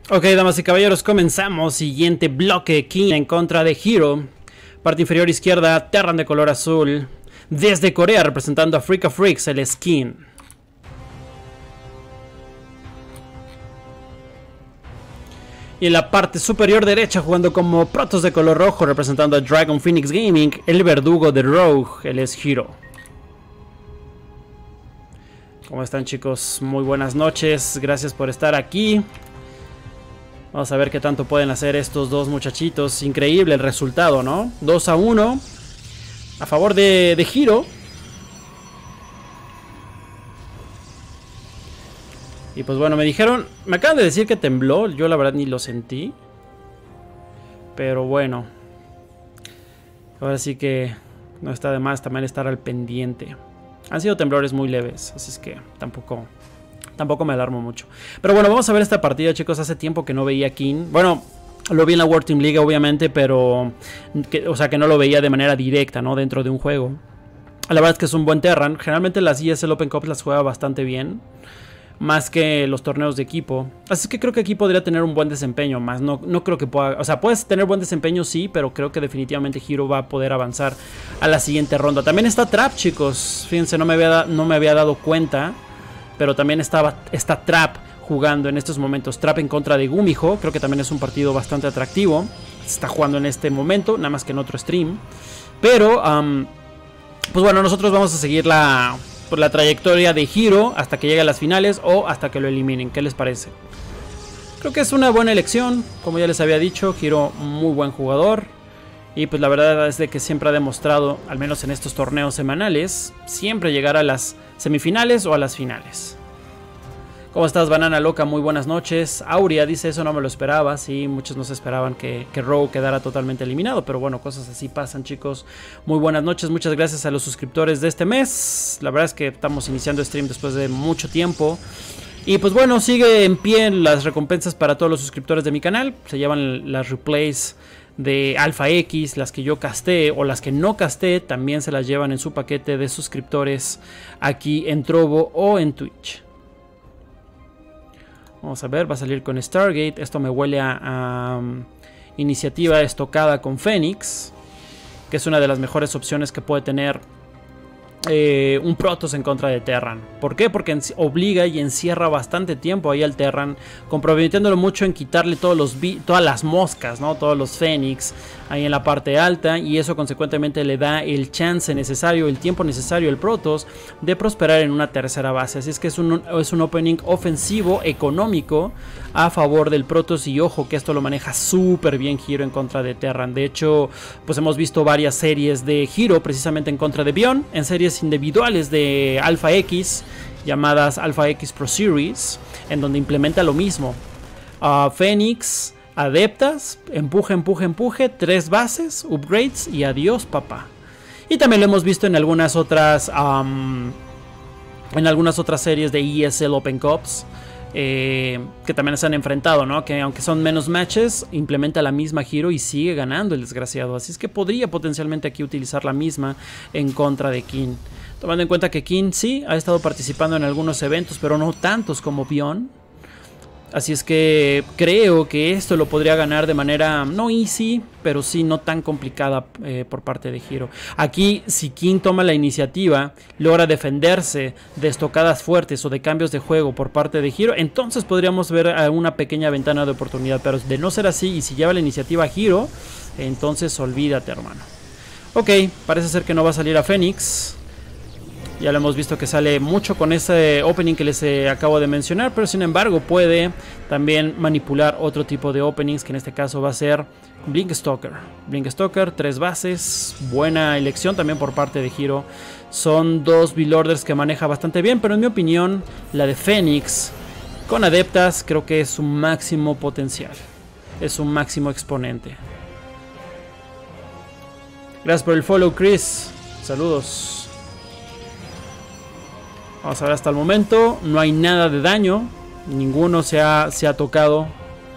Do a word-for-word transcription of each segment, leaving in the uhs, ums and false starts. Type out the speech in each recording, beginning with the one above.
Ok, damas y caballeros, comenzamos. Siguiente bloque, King en contra de Hero. Parte inferior izquierda, Terran de color azul. Desde Corea, representando a Freaka Freaks, el Skin. Y en la parte superior derecha, jugando como Protoss de color rojo, representando a Dragon Phoenix Gaming, el verdugo de Rogue, él es Hero. ¿Cómo están, chicos? Muy buenas noches, gracias por estar aquí. Vamos a ver qué tanto pueden hacer estos dos muchachitos. Increíble el resultado, ¿no? dos a uno a favor de, de Hero. Y pues bueno, me dijeron, me acaban de decir que tembló. Yo la verdad ni lo sentí. Pero bueno, ahora sí que no está de más también estar al pendiente. Han sido temblores muy leves, así es que tampoco... Tampoco me alarmo mucho. Pero bueno, vamos a ver esta partida, chicos. Hace tiempo que no veía King. Bueno, lo vi en la World Team League, obviamente, pero... Que, o sea, que no lo veía de manera directa, ¿no? Dentro de un juego. La verdad es que es un buen Terran. Generalmente las E S L Open Cups las juega bastante bien. Más que los torneos de equipo. Así que creo que aquí podría tener un buen desempeño. Más no, no creo que pueda... O sea, puedes tener buen desempeño, sí. Pero creo que definitivamente Hero va a poder avanzar a la siguiente ronda. También está Trap, chicos. Fíjense, no me había, no me había dado cuenta. Pero también estaba, está Trap jugando en estos momentos. Trap en contra de Gumijo. Creo que también es un partido bastante atractivo. Está jugando en este momento, nada más que en otro stream. Pero, um, pues bueno, nosotros vamos a seguir la, por la trayectoria de Hero hasta que llegue a las finales o hasta que lo eliminen. ¿Qué les parece? Creo que es una buena elección. Como ya les había dicho, Hero, muy buen jugador. Y pues la verdad es de que siempre ha demostrado, al menos en estos torneos semanales, siempre llegar a las semifinales o a las finales. ¿Cómo estás, Banana Loca? Muy buenas noches. Aurea dice, eso no me lo esperaba. Sí, muchos no se esperaban que, que Rogue quedara totalmente eliminado. Pero bueno, cosas así pasan, chicos. Muy buenas noches. Muchas gracias a los suscriptores de este mes. La verdad es que estamos iniciando stream después de mucho tiempo. Y pues bueno, sigue en pie las recompensas para todos los suscriptores de mi canal. Se llevan las replays de Alpha X, las que yo casté o las que no casté, también se las llevan en su paquete de suscriptores aquí en Trovo o en Twitch. Vamos a ver, va a salir con Stargate. Esto me huele a, a um, iniciativa estocada con Fénix, que es una de las mejores opciones que puede tener Eh, un Protoss en contra de Terran. ¿Por qué? Porque obliga y encierra bastante tiempo ahí al Terran, comprometiéndolo mucho en quitarle todos los todas las moscas, ¿no? Todos los Fénix ahí en la parte alta, y eso consecuentemente le da el chance necesario, el tiempo necesario al Protoss de prosperar en una tercera base. Así es que es un, es un opening ofensivo económico a favor del Protoss, y ojo que esto lo maneja súper bien Hero en contra de Terran. De hecho, pues hemos visto varias series de Hero precisamente en contra de Bion, en series individuales de Alpha X llamadas Alpha X Pro Series, en donde implementa lo mismo. uh, Fénix, adeptas, empuje, empuje, empuje, tres bases, upgrades y adiós, papá. Y también lo hemos visto en algunas otras um, en algunas otras series de E S L Open Cups, eh, que también se han enfrentado, ¿no? Que aunque son menos matches, implementa la misma Hero y sigue ganando el desgraciado. Así es que podría potencialmente aquí utilizar la misma en contra de King. Tomando en cuenta que King sí ha estado participando en algunos eventos, pero no tantos como Bion. Así es que creo que esto lo podría ganar de manera no easy, pero sí no tan complicada eh, por parte de Hero. Aquí, si King toma la iniciativa, logra defenderse de estocadas fuertes o de cambios de juego por parte de Hero, entonces podríamos ver una pequeña ventana de oportunidad. Pero de no ser así, y si lleva la iniciativa a Hero, entonces olvídate, hermano. Ok, parece ser que no va a salir a Fénix. Ya lo hemos visto que sale mucho con ese opening que les eh, acabo de mencionar, pero sin embargo puede también manipular otro tipo de openings, que en este caso va a ser Blink Stalker. Blink Stalker, tres bases, buena elección también por parte de Hero. Son dos build orders que maneja bastante bien, pero en mi opinión la de Fénix con adeptas creo que es su máximo potencial, es un máximo exponente. Gracias por el follow, Chris. Saludos. Vamos a ver, hasta el momento no hay nada de daño. Ninguno se ha, se ha tocado.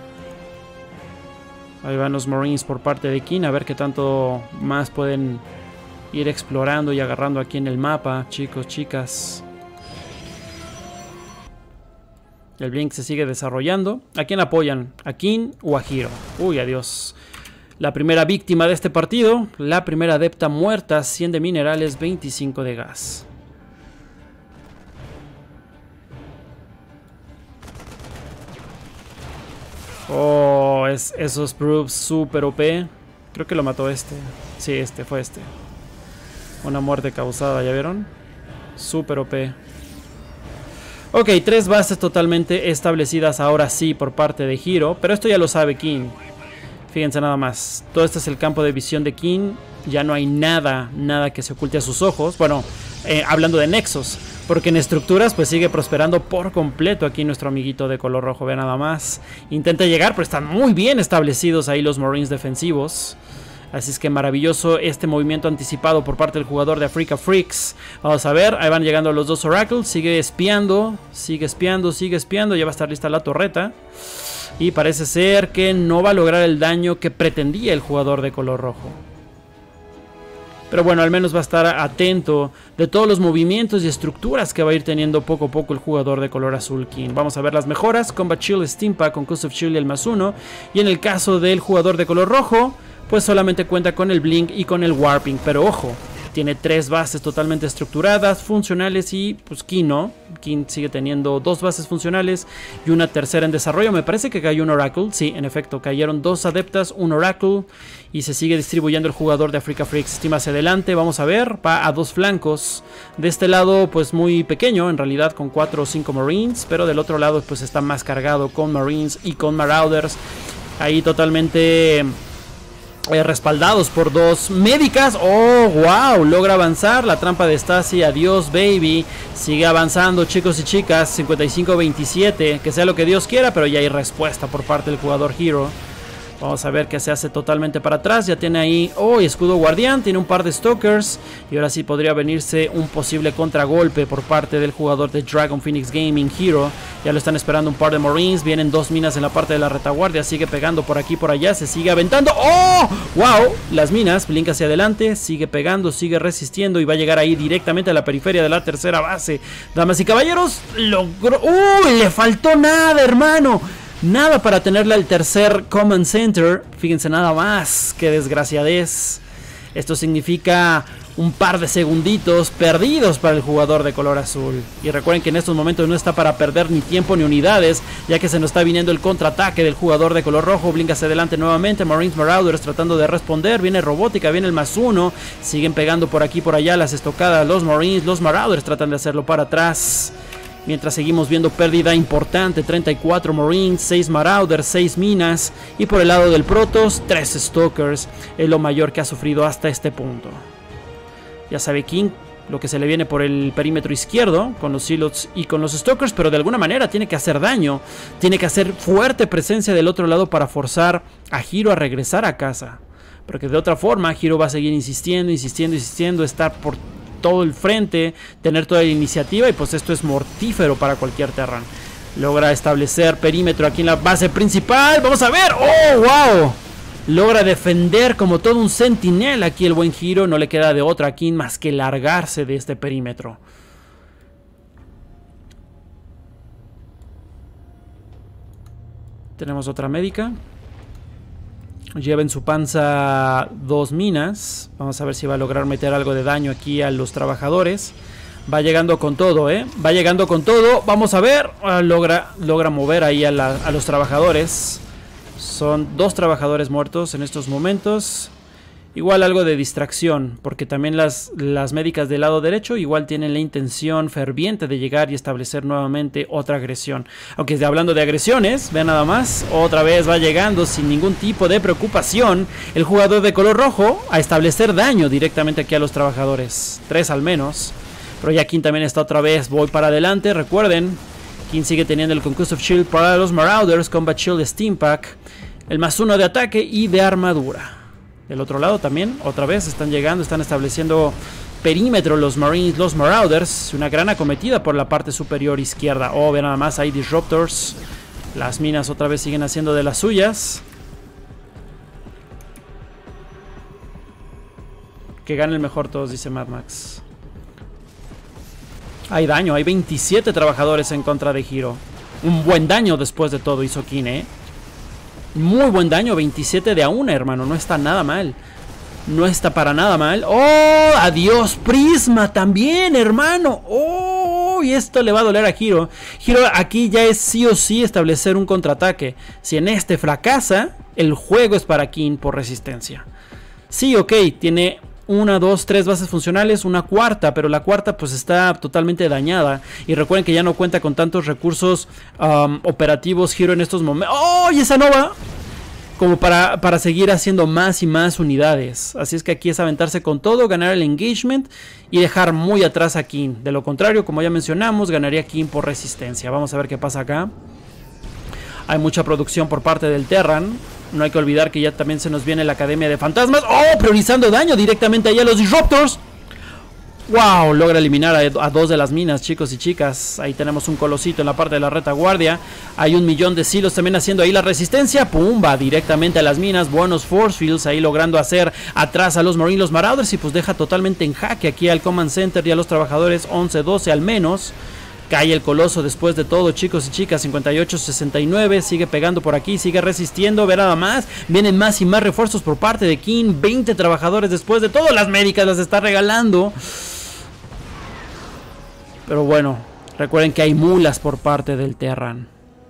Ahí van los Marines por parte de King. A ver qué tanto más pueden ir explorando y agarrando aquí en el mapa, chicos, chicas. El Blink se sigue desarrollando. ¿A quién apoyan? ¿A King o a Hero? Uy, adiós. La primera víctima de este partido. La primera adepta muerta. cien de minerales, veinticinco de gas. Oh, es, esos proofs super O P. Creo que lo mató este. Sí, este, fue este. Una muerte causada, ¿ya vieron? Super O P. Ok, tres bases totalmente establecidas ahora sí por parte de Hero. Pero esto ya lo sabe King. Fíjense nada más. Todo este es el campo de visión de King. Ya no hay nada, nada que se oculte a sus ojos. Bueno, eh, hablando de nexos. Porque en estructuras pues sigue prosperando por completo aquí nuestro amiguito de color rojo. Vean nada más. Intenta llegar, pero están muy bien establecidos ahí los Marines defensivos. Así es que maravilloso este movimiento anticipado por parte del jugador de Africa Freaks. Vamos a ver, ahí van llegando los dos Oracles. Sigue espiando, sigue espiando, sigue espiando. Ya va a estar lista la torreta. Y parece ser que no va a lograr el daño que pretendía el jugador de color rojo. Pero bueno, al menos va a estar atento de todos los movimientos y estructuras que va a ir teniendo poco a poco el jugador de color azul King. Vamos a ver las mejoras. Combat Shield, Steampack, Concussive Shield y el más uno. Y en el caso del jugador de color rojo, pues solamente cuenta con el Blink y con el Warping. Pero ojo, tiene tres bases totalmente estructuradas, funcionales y pues King no. King sigue teniendo dos bases funcionales y una tercera en desarrollo. Me parece que cayó un Oracle. Sí, en efecto, cayeron dos adeptas, un Oracle. Y se sigue distribuyendo el jugador de Africa Freaks. Estima hacia adelante, vamos a ver, va a dos flancos. De este lado pues muy pequeño, en realidad con cuatro o cinco Marines. Pero del otro lado pues está más cargado con Marines y con Marauders. Ahí totalmente... Eh, respaldados por dos médicas. Oh, wow, logra avanzar la trampa de Stasi. Adiós, baby. Sigue avanzando, chicos y chicas. cincuenta y cinco a veintisiete, que sea lo que Dios quiera, pero ya hay respuesta por parte del jugador Hero. Vamos a ver qué se hace totalmente para atrás. Ya tiene ahí, oh, escudo guardián. Tiene un par de Stalkers. Y ahora sí podría venirse un posible contragolpe por parte del jugador de Dragon Phoenix Gaming, Hero. Ya lo están esperando un par de Marines. Vienen dos minas en la parte de la retaguardia. Sigue pegando por aquí, por allá. Se sigue aventando. ¡Oh! ¡Wow! Las minas. Blinka hacia adelante. Sigue pegando, sigue resistiendo. Y va a llegar ahí directamente a la periferia de la tercera base. Damas y caballeros, logró... ¡Uy! Le faltó nada, hermano. Nada para tenerla el tercer Command Center. Fíjense nada más. Qué desgraciadez. Esto significa un par de segunditos perdidos para el jugador de color azul. Y recuerden que en estos momentos no está para perder ni tiempo ni unidades, ya que se nos está viniendo el contraataque del jugador de color rojo. Blinka hacia adelante nuevamente. Marines Marauders tratando de responder. Viene robótica, viene el más uno. Siguen pegando por aquí por allá las estocadas. Los Marines, los Marauders tratan de hacerlo para atrás. Mientras seguimos viendo pérdida importante, treinta y cuatro Marines, seis Marauders, seis minas. Y por el lado del Protoss, tres Stalkers. Es lo mayor que ha sufrido hasta este punto. Ya sabe King lo que se le viene por el perímetro izquierdo, con los Silots y con los Stalkers. Pero de alguna manera tiene que hacer daño. Tiene que hacer fuerte presencia del otro lado para forzar a Hero a regresar a casa. Porque de otra forma Hero va a seguir insistiendo, insistiendo, insistiendo. Estar por todo el frente, tener toda la iniciativa, y pues esto es mortífero para cualquier Terran. Logra establecer perímetro aquí en la base principal. Vamos a ver. ¡Oh, wow! Logra defender como todo un sentinel aquí el buen Hero. No le queda de otra aquí más que largarse de este perímetro. Tenemos otra médica. Lleva en su panza dos minas. Vamos a ver si va a lograr meter algo de daño aquí a los trabajadores. Va llegando con todo, ¿eh? Va llegando con todo. Vamos a ver. Ah, logra, logra mover ahí a, la, a los trabajadores. Son dos trabajadores muertos en estos momentos. Igual algo de distracción, porque también las, las médicas del lado derecho igual tienen la intención ferviente de llegar y establecer nuevamente otra agresión. Aunque hablando de agresiones, vean nada más, otra vez va llegando sin ningún tipo de preocupación el jugador de color rojo a establecer daño directamente aquí a los trabajadores. Tres al menos. Pero ya King también está otra vez, voy para adelante, recuerden. King sigue teniendo el Concussive Shield para los Marauders, Combat Shield, Steampack, el más uno de ataque y de armadura. Del otro lado también, otra vez están llegando, están estableciendo perímetro los Marines, los Marauders. Una gran acometida por la parte superior izquierda. Oh, vean nada más, hay Disruptors. Las minas otra vez siguen haciendo de las suyas. Que gane el mejor todos, dice Mad Max. Hay daño, hay veintisiete trabajadores en contra de Hero. Un buen daño después de todo hizo Kin, ¿eh? Muy buen daño, veintisiete de a una, hermano. No está nada mal. No está para nada mal. ¡Oh! Adiós, Prisma también, hermano. ¡Oh! Y esto le va a doler a Hiro. Hiro aquí ya es sí o sí establecer un contraataque. Si en este fracasa, el juego es para Kin por resistencia. Sí, ok, tiene una, dos, tres bases funcionales, una cuarta, pero la cuarta pues está totalmente dañada. Y recuerden que ya no cuenta con tantos recursos um, operativos Hiro en estos momentos. ¡Oh! Y esa nova, como para, para seguir haciendo más y más unidades. Así es que aquí es aventarse con todo, ganar el engagement y dejar muy atrás a Kin. De lo contrario, como ya mencionamos, ganaría Kin por resistencia. Vamos a ver qué pasa acá. Hay mucha producción por parte del Terran. No hay que olvidar que ya también se nos viene la Academia de Fantasmas. ¡Oh! Priorizando daño directamente allá a los Disruptors. ¡Wow! Logra eliminar a, a dos de las minas, chicos y chicas. Ahí tenemos un colosito en la parte de la retaguardia. Hay un millón de silos también haciendo ahí la resistencia. ¡Pumba! Directamente a las minas. Buenos force fields ahí logrando hacer atrás a los Marine, los Marauders. Y pues deja totalmente en jaque aquí al Command Center y a los trabajadores once doce al menos. Cae el coloso después de todo, chicos y chicas. cincuenta y ocho sesenta y nueve. Sigue pegando por aquí. Sigue resistiendo. Ve nada más. Vienen más y más refuerzos por parte de Kin. veinte trabajadores después de todo. Las médicas las está regalando. Pero bueno, recuerden que hay mulas por parte del Terran.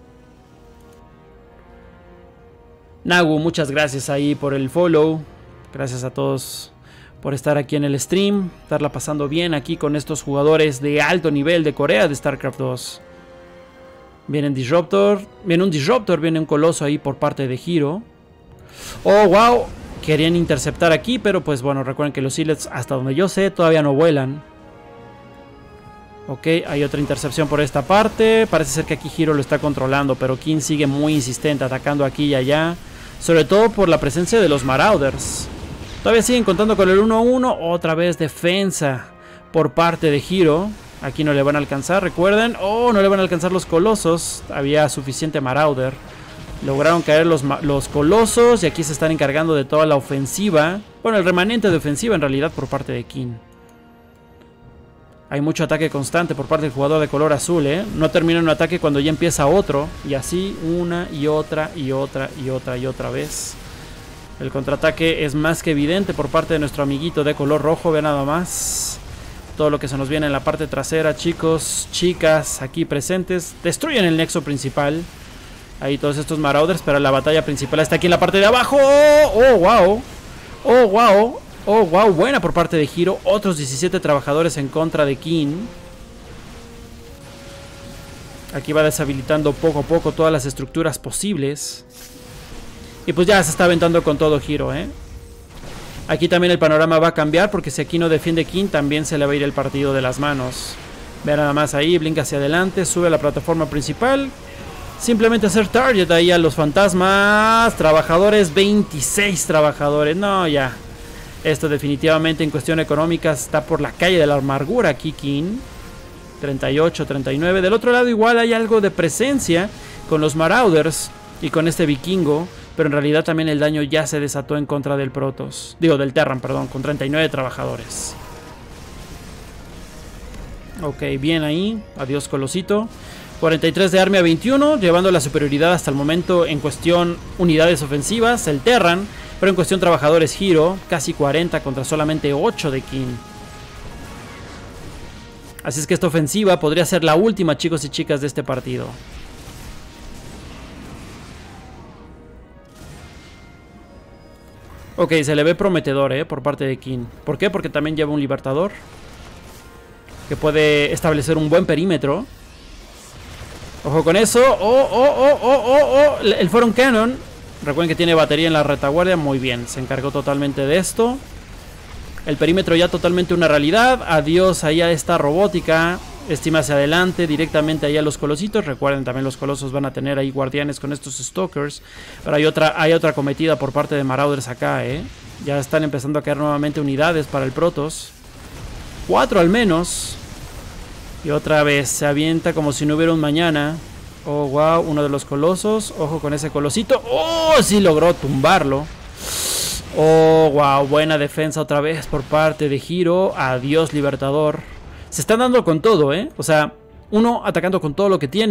Nagu, muchas gracias ahí por el follow. Gracias a todos por estar aquí en el stream. Estarla pasando bien aquí con estos jugadores de alto nivel de Corea de StarCraft dos. Viene un Disruptor. Viene un Disruptor. Viene un coloso ahí por parte de Hiro. Oh, wow. Querían interceptar aquí, pero pues bueno, recuerden que los Silets, hasta donde yo sé, todavía no vuelan. Ok, hay otra intercepción por esta parte. Parece ser que aquí Hiro lo está controlando, pero Kin sigue muy insistente atacando aquí y allá. Sobre todo por la presencia de los Marauders. Todavía siguen contando con el uno a uno. Otra vez defensa por parte de Hiro. Aquí no le van a alcanzar, recuerden. Oh, no le van a alcanzar los colosos. Había suficiente Marauder. Lograron caer los, los colosos. Y aquí se están encargando de toda la ofensiva. Bueno, el remanente de ofensiva en realidad por parte de Kin. Hay mucho ataque constante por parte del jugador de color azul, ¿eh? No termina un ataque cuando ya empieza otro. Y así una y otra y otra y otra y otra vez. El contraataque es más que evidente por parte de nuestro amiguito de color rojo. Ve nada más. Todo lo que se nos viene en la parte trasera, chicos, chicas, aquí presentes. Destruyen el nexo principal. Ahí todos estos Marauders, pero la batalla principal está aquí en la parte de abajo. ¡Oh, oh wow! ¡Oh, wow! Oh, wow, buena por parte de Hiro. Otros diecisiete trabajadores en contra de Kin. Aquí va deshabilitando poco a poco todas las estructuras posibles. Y pues ya se está aventando con todo Hiro, ¿eh? Aquí también el panorama va a cambiar, porque si aquí no defiende Kin, también se le va a ir el partido de las manos. Vean nada más ahí, blinca hacia adelante, sube a la plataforma principal. Simplemente hacer target ahí a los fantasmas. Trabajadores, veintiséis trabajadores. No, ya. Esto definitivamente en cuestión económica está por la calle de la amargura aquí Kin. treinta y ocho, treinta y nueve. Del otro lado igual hay algo de presencia con los Marauders y con este vikingo. Pero en realidad también el daño ya se desató en contra del Protoss. Digo, del Terran, perdón, con treinta y nueve trabajadores. Ok, bien ahí. Adiós, colosito. cuarenta y tres de Army a veintiuno, llevando la superioridad hasta el momento en cuestión unidades ofensivas, el Terran. Pero en cuestión trabajadores, Hiro, casi cuarenta contra solamente ocho de Kin. Así es que esta ofensiva podría ser la última, chicos y chicas, de este partido. Ok, se le ve prometedor, ¿eh? Por parte de Kin. ¿Por qué? Porque también lleva un libertador que puede establecer un buen perímetro. Ojo con eso. Oh, oh, oh, oh, oh, oh. El Photon Cannon. Recuerden que tiene batería en la retaguardia. Muy bien, se encargó totalmente de esto. El perímetro ya totalmente una realidad. Adiós ahí a esta robótica. Estima hacia adelante, directamente ahí a los colositos. Recuerden, también los colosos van a tener ahí guardianes con estos stalkers. Pero hay otra, hay otra cometida por parte de Marauders acá, ¿eh? Ya están empezando a caer nuevamente unidades para el Protoss. Cuatro al menos. Y otra vez se avienta como si no hubiera un mañana. Oh, wow, uno de los colosos. Ojo con ese colosito. Oh, sí logró tumbarlo. Oh, wow, buena defensa otra vez por parte de Hiro. Adiós, libertador. Se están dando con todo, ¿eh? O sea, uno atacando con todo lo que tiene.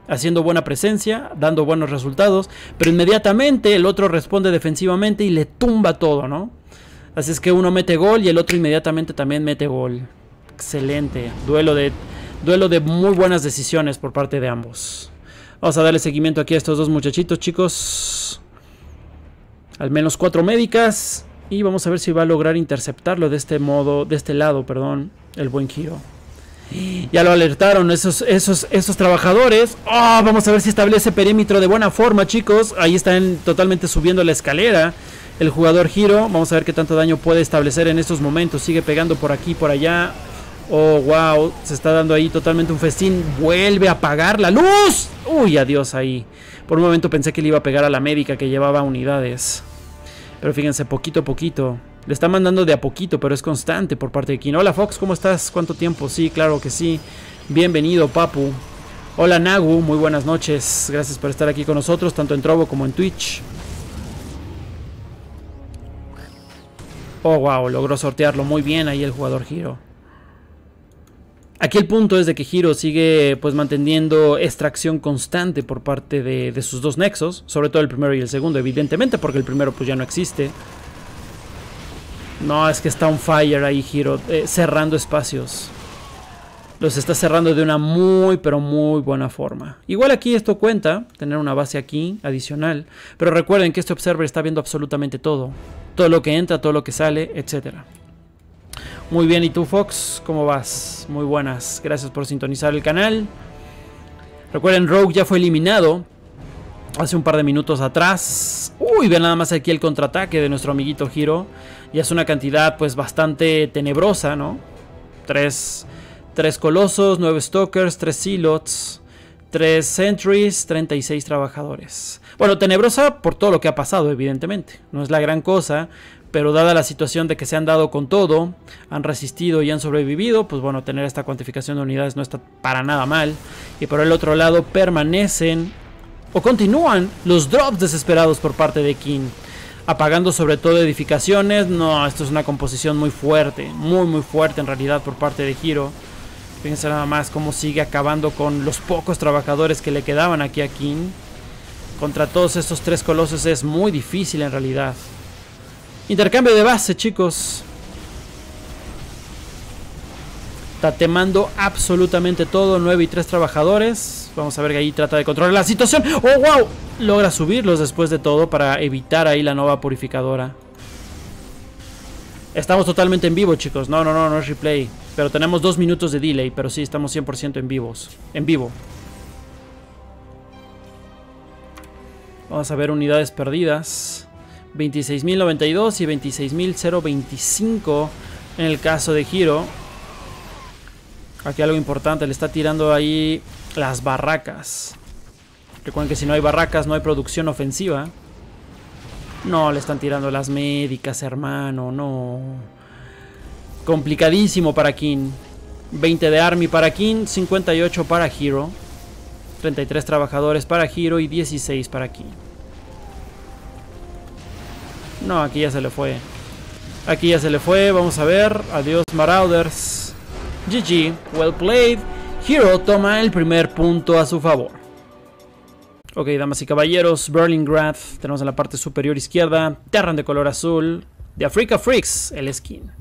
haciendo buena presencia, dando buenos resultados, pero inmediatamente el otro responde defensivamente y le tumba todo, ¿no? Así es que uno mete gol y el otro inmediatamente también mete gol. Excelente, duelo de, duelo de muy buenas decisiones por parte de ambos. Vamos a darle seguimiento aquí a estos dos muchachitos, chicos. Al menos cuatro médicas. Y vamos a ver si va a lograr interceptarlo de este modo, de este lado, perdón, el buen Hiro. Ya lo alertaron esos, esos, esos trabajadores. Oh, vamos a ver si establece perímetro de buena forma, chicos. Ahí están totalmente subiendo la escalera el jugador Hiro. Vamos a ver qué tanto daño puede establecer en estos momentos. Sigue pegando por aquí, por allá. Oh, wow, se está dando ahí totalmente un festín. Vuelve a apagar la luz. Uy, adiós ahí. Por un momento pensé que le iba a pegar a la médica que llevaba unidades. Pero fíjense, poquito a poquito. Le está mandando de a poquito, pero es constante por parte de Kin. Hola Fox, ¿cómo estás? ¿Cuánto tiempo? Sí, claro que sí. Bienvenido, Papu. Hola Nagu, muy buenas noches. Gracias por estar aquí con nosotros, tanto en Trovo como en Twitch. Oh, wow, logró sortearlo muy bien ahí el jugador Hiro. Aquí el punto es de que Hiro sigue pues manteniendo extracción constante por parte de, de sus dos nexos. Sobre todo el primero y el segundo, evidentemente, porque el primero pues ya no existe. No, es que está on fire ahí Hiro, eh, cerrando espacios. Los está cerrando de una muy, pero muy buena forma. Igual aquí esto cuenta, tener una base aquí adicional. Pero recuerden que este observer está viendo absolutamente todo. Todo lo que entra, todo lo que sale, etcétera. Muy bien, ¿y tú, Fox? ¿Cómo vas? Muy buenas, gracias por sintonizar el canal. Recuerden, Rogue ya fue eliminado hace un par de minutos atrás. Uy, vean nada más aquí el contraataque de nuestro amiguito Hiro. Ya es una cantidad pues bastante tenebrosa, ¿no? Tres, tres colosos, nueve stalkers, tres silots, tres sentries, treinta y seis trabajadores. Bueno, tenebrosa por todo lo que ha pasado, evidentemente. No es la gran cosa. Pero dada la situación de que se han dado con todo, han resistido y han sobrevivido, pues bueno, tener esta cuantificación de unidades no está para nada mal. Y por el otro lado permanecen o continúan los drops desesperados por parte de Kin. Apagando sobre todo edificaciones. No, esto es una composición muy fuerte, muy muy fuerte en realidad por parte de Hiro. Fíjense nada más cómo sigue acabando con los pocos trabajadores que le quedaban aquí a Kin. Contra todos estos tres colosos es muy difícil en realidad. Intercambio de base, chicos. Tatemando absolutamente todo. nueve y tres trabajadores. Vamos a ver que ahí trata de controlar la situación. ¡Oh, wow! Logra subirlos después de todo para evitar ahí la nova purificadora. Estamos totalmente en vivo, chicos. No, no, no, no es replay. Pero tenemos dos minutos de delay. Pero sí, estamos cien por ciento en vivos. En vivo. Vamos a ver unidades perdidas. veintiséis mil noventa y dos y veintiséis mil veinticinco en el caso de Hiro. Aquí algo importante, le está tirando ahí las barracas. Recuerden que si no hay barracas no hay producción ofensiva. No, le están tirando las médicas, hermano, no. Complicadísimo para Kin. veinte de Army para Kin, cincuenta y ocho para Hiro. treinta y tres trabajadores para Hiro y dieciséis para Kin. No, aquí ya se le fue. Aquí ya se le fue. Vamos a ver. Adiós, Marauders. G G. Well played. Hiro toma el primer punto a su favor. Ok, damas y caballeros. Berlingrad. Tenemos en la parte superior izquierda. Terran de color azul. De Africa Freaks. El skin.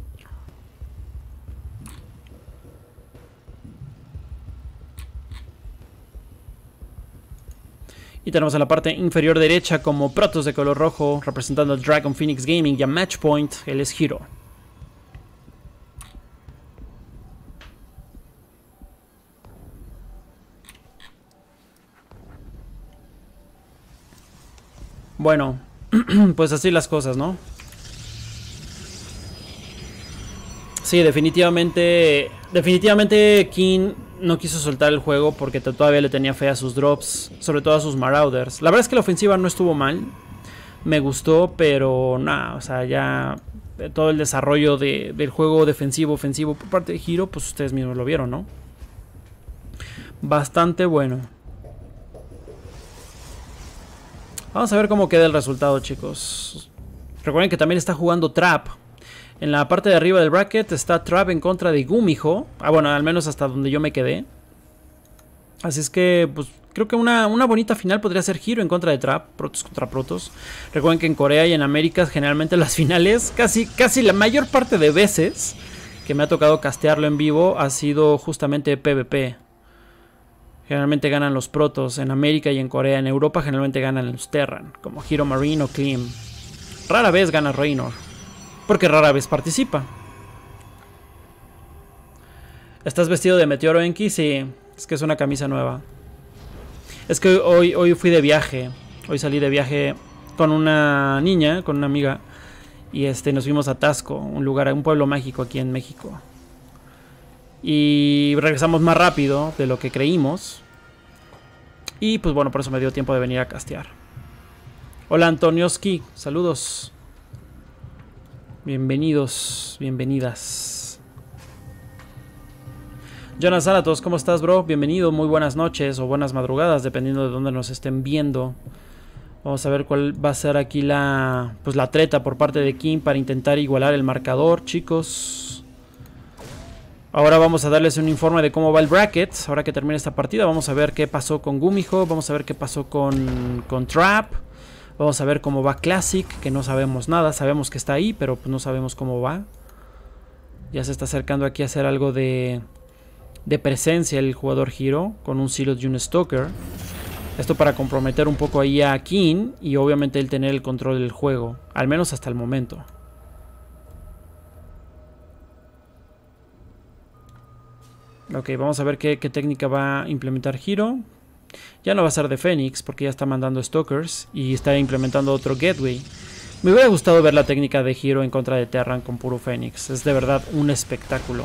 Y tenemos en la parte inferior derecha como Protoss de color rojo, representando al Dragon Phoenix Gaming y a Matchpoint, él es Hiro. Bueno, pues así las cosas, ¿no? Sí, definitivamente, definitivamente Kin no quiso soltar el juego porque todavía le tenía fe a sus drops, sobre todo a sus Marauders. La verdad es que la ofensiva no estuvo mal, me gustó, pero nada, o sea, ya todo el desarrollo de, del juego defensivo, ofensivo por parte de Hiro, pues ustedes mismos lo vieron, ¿no? Bastante bueno. Vamos a ver cómo queda el resultado, chicos. Recuerden que también está jugando Trap. En la parte de arriba del bracket está Trap en contra de Gumijo. Ah, bueno, al menos hasta donde yo me quedé. Así es que, pues, Creo que una, una bonita final podría ser Hero en contra de Trap, Protoss contra Protoss. Recuerden que en Corea y en América generalmente las finales, casi, casi la mayor parte de veces que me ha tocado castearlo en vivo ha sido justamente PvP. Generalmente ganan los Protoss en América y en Corea. En Europa generalmente ganan los Terran, como Hero Marine o Klim. Rara vez gana Raynor, porque rara vez participa. ¿Estás vestido de Meteoro, Enki? Sí, es que es una camisa nueva. Es que hoy, hoy fui de viaje. Hoy salí de viaje con una niña, con una amiga. Y este, nos fuimos a Tasco, un lugar, un pueblo mágico aquí en México. Y regresamos más rápido de lo que creímos. Y pues bueno, por eso me dio tiempo de venir a castear. Hola Antonioski, saludos. Bienvenidos, bienvenidas. Jonas Zaratos, ¿cómo estás, bro? Bienvenido, muy buenas noches o buenas madrugadas, dependiendo de dónde nos estén viendo. Vamos a ver cuál va a ser aquí la, pues la treta por parte de King para intentar igualar el marcador, chicos. Ahora vamos a darles un informe de cómo va el bracket. Ahora que termine esta partida, vamos a ver qué pasó con Gumiho. Vamos a ver qué pasó con, con Trap. Vamos a ver cómo va Classic, que no sabemos nada. Sabemos que está ahí, pero pues no sabemos cómo va. Ya se está acercando aquí a hacer algo de, de presencia el jugador Hero, con un Zealot y un Stalker. Esto para comprometer un poco ahí a King y obviamente él tener el control del juego, al menos hasta el momento. Ok, vamos a ver qué, qué técnica va a implementar Hero. Ya no va a ser de Phoenix porque ya está mandando Stalkers y está implementando otro Gateway. Me hubiera gustado ver la técnica de Hero en contra de Terran con puro Phoenix. Es de verdad un espectáculo.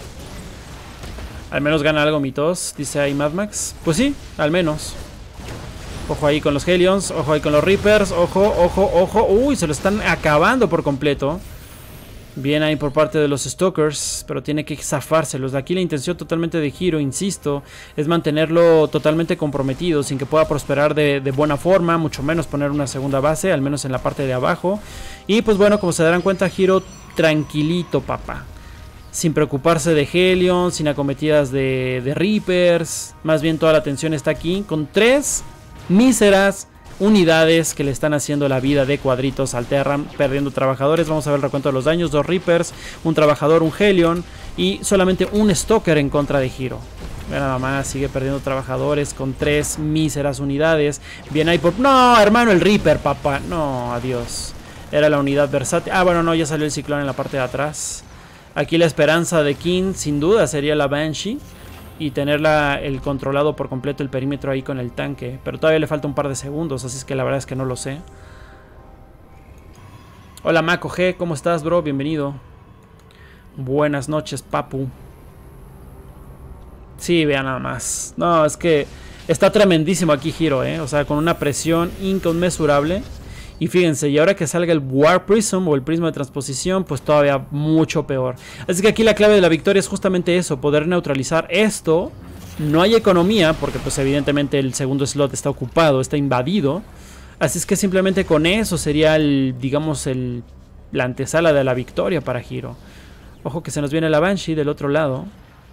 Al menos gana algo Mitos, dice ahí Mad Max. Pues sí, al menos. Ojo ahí con los Hellions, ojo ahí con los Reapers, ojo, ojo, ojo. Uy, se lo están acabando por completo. Bien ahí por parte de los Stalkers, pero tiene que zafárselos. Aquí la intención totalmente de Hero, insisto, es mantenerlo totalmente comprometido, sin que pueda prosperar de, de buena forma, mucho menos poner una segunda base, al menos en la parte de abajo. Y pues bueno, como se darán cuenta, Hero tranquilito, papá. Sin preocuparse de Hellions, sin acometidas de, de Reapers. Más bien toda la atención está aquí, con tres míseras unidades que le están haciendo la vida de cuadritos al Terran, perdiendo trabajadores. Vamos a ver el recuento de los daños. Dos Reapers, un trabajador, un Hellion y solamente un Stalker en contra de Hero. Mira nada más, sigue perdiendo trabajadores con tres míseras unidades. Bien ahí por... No, hermano, el Reaper, papá. No, adiós. Era la unidad versátil. Ah, bueno, no, ya salió el ciclón en la parte de atrás. Aquí la esperanza de King, sin duda, sería la Banshee. Y tenerla el controlado por completo el perímetro ahí con el tanque. Pero todavía le falta un par de segundos, así es que la verdad es que no lo sé. Hola Mako G, ¿cómo estás, bro? Bienvenido. Buenas noches, papu. Sí, vean nada más. No, es que está tremendísimo aquí Hero, ¿eh? O sea, con una presión inconmensurable. Y fíjense, y ahora que salga el War Prism o el prisma de transposición, pues todavía mucho peor. Así que aquí la clave de la victoria es justamente eso, poder neutralizar esto. No hay economía, porque pues evidentemente el segundo slot está ocupado, está invadido. Así es que simplemente con eso sería el, digamos, el, la antesala de la victoria para Hero. Ojo que se nos viene la Banshee del otro lado.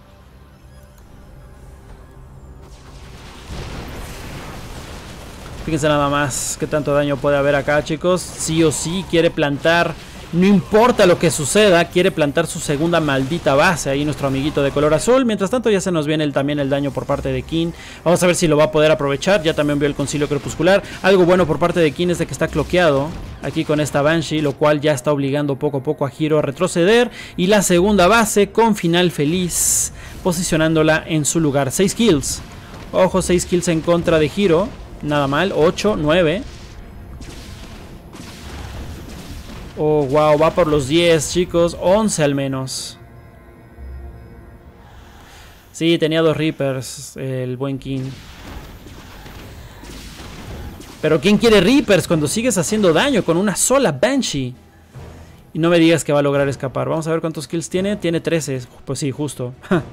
Fíjense nada más qué tanto daño puede haber acá, chicos. Sí o sí quiere plantar, no importa lo que suceda, quiere plantar su segunda maldita base. Ahí nuestro amiguito de color azul. Mientras tanto ya se nos viene el, también el daño por parte de King. Vamos a ver si lo va a poder aprovechar. Ya también vio el concilio crepuscular. Algo bueno por parte de King es de que está cloqueado aquí con esta Banshee, lo cual ya está obligando poco a poco a Hero a retroceder. Y la segunda base con final feliz, posicionándola en su lugar. seis kills. Ojo, seis kills en contra de Hero. Nada mal, ocho, nueve. Oh, wow, va por los diez, chicos. once al menos. Sí, tenía dos Reapers, el buen King. Pero ¿quién quiere Reapers cuando sigues haciendo daño con una sola Banshee? Y no me digas que va a lograr escapar. Vamos a ver cuántos kills tiene. Tiene trece, pues sí, justo.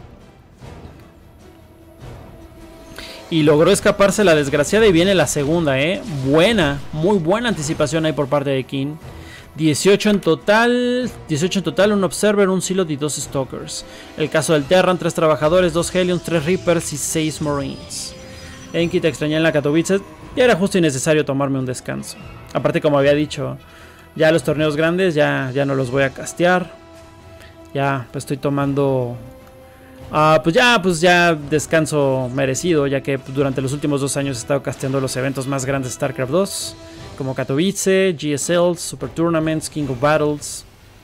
Y logró escaparse la desgraciada y viene la segunda, ¿eh? Buena, muy buena anticipación ahí por parte de King. dieciocho en total, dieciocho en total, un Observer, un Zealot y dos Stalkers. El caso del Terran, tres trabajadores, dos Hellions, tres Reapers y seis Marines. Enki, te extrañé en la Katowice. Ya era justo y necesario tomarme un descanso. Aparte, como había dicho, ya los torneos grandes ya, ya no los voy a castear. Ya pues estoy tomando... Uh, pues ya, pues ya descanso merecido, ya que durante los últimos dos años he estado casteando los eventos más grandes de StarCraft dos, como Katowice, G S Ls, Super Tournaments, King of Battles,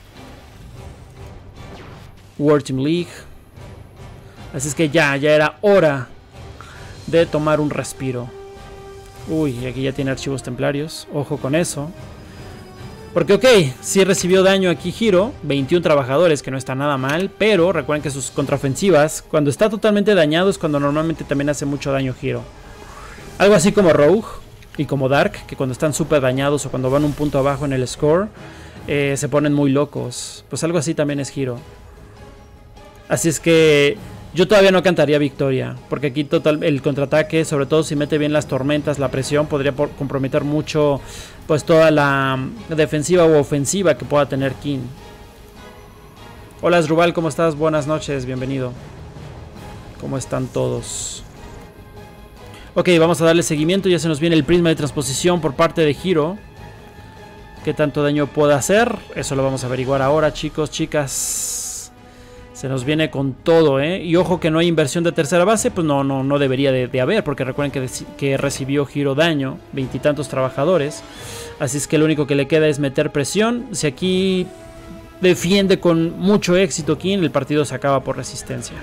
World Team League. Así es que ya, ya era hora de tomar un respiro. Uy, aquí ya tiene archivos templarios, ojo con eso. Porque ok, sí recibió daño aquí Hero, veintiún trabajadores, que no está nada mal, pero recuerden que sus contraofensivas, cuando está totalmente dañado es cuando normalmente también hace mucho daño Hero. Algo así como Rogue y como Dark, que cuando están súper dañados o cuando van un punto abajo en el score, eh, se ponen muy locos. Pues algo así también es Hero. Así es que yo todavía no cantaría victoria, porque aquí total, el contraataque, sobre todo si mete bien las tormentas, la presión, podría por, comprometer mucho pues toda la defensiva u ofensiva que pueda tener King. Hola Asdrubal, ¿cómo estás? Buenas noches, bienvenido. ¿Cómo están todos? Ok, vamos a darle seguimiento, ya se nos viene el prisma de transposición por parte de Hero. ¿Qué tanto daño puede hacer? Eso lo vamos a averiguar ahora, chicos, chicas. Se nos viene con todo, ¿eh? Y ojo que no hay inversión de tercera base, pues no, no, no debería de, de haber, porque recuerden que, que recibió Hero daño, veintitantos trabajadores. Así es que lo único que le queda es meter presión. Si aquí defiende con mucho éxito King, el partido se acaba por resistencia.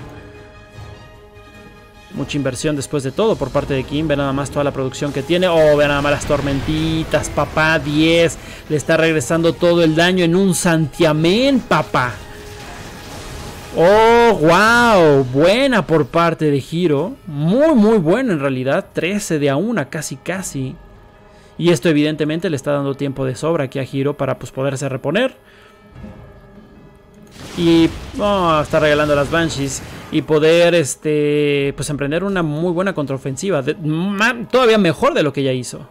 Mucha inversión después de todo por parte de King. Ve nada más toda la producción que tiene. Oh, ve nada más las tormentitas, papá. diez. Le está regresando todo el daño en un santiamén, papá. Oh, wow, buena por parte de Hero. Muy, muy buena en realidad. trece de a una, casi, casi. Y esto evidentemente le está dando tiempo de sobra aquí a Hero para pues poderse reponer. Y oh, está regalando las Banshees. Y poder este pues emprender una muy buena contraofensiva. De, ma, todavía mejor de lo que ya hizo.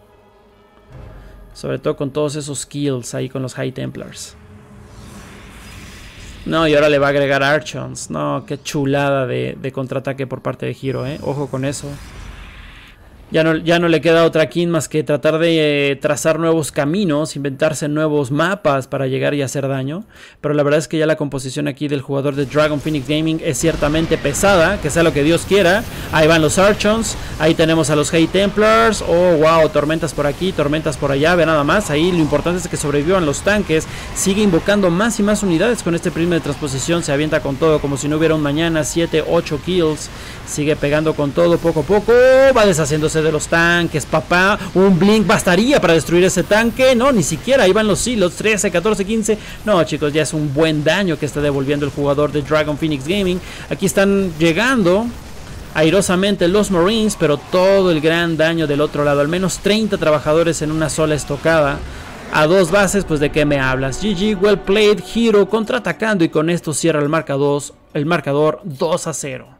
Sobre todo con todos esos kills ahí con los High Templars. No, y ahora le va a agregar Archons. No, qué chulada de, de contraataque por parte de Hero, ¿eh? Ojo con eso. Ya no, ya no le queda otra King más que tratar de eh, trazar nuevos caminos, inventarse nuevos mapas para llegar y hacer daño. Pero la verdad es que ya la composición aquí del jugador de Dragon Phoenix Gaming es ciertamente pesada, que sea lo que Dios quiera. Ahí van los Archons, ahí tenemos a los High Templars. Oh, wow, tormentas por aquí, tormentas por allá, ve nada más. Ahí lo importante es que sobrevivan los tanques. Sigue invocando más y más unidades con este prisma de transposición. Se avienta con todo como si no hubiera un mañana. siete, ocho kills. Sigue pegando con todo poco a poco. Va deshaciéndose de los tanques, papá. Un blink bastaría para destruir ese tanque. No, ni siquiera. Ahí van los silos. trece, catorce, quince. No, chicos, ya es un buen daño que está devolviendo el jugador de Dragon Phoenix Gaming. Aquí están llegando airosamente los Marines, pero todo el gran daño del otro lado. Al menos treinta trabajadores en una sola estocada. A dos bases, pues de qué me hablas. G G, well played. Hero contraatacando y con esto cierra el marcador, el marcador dos a cero.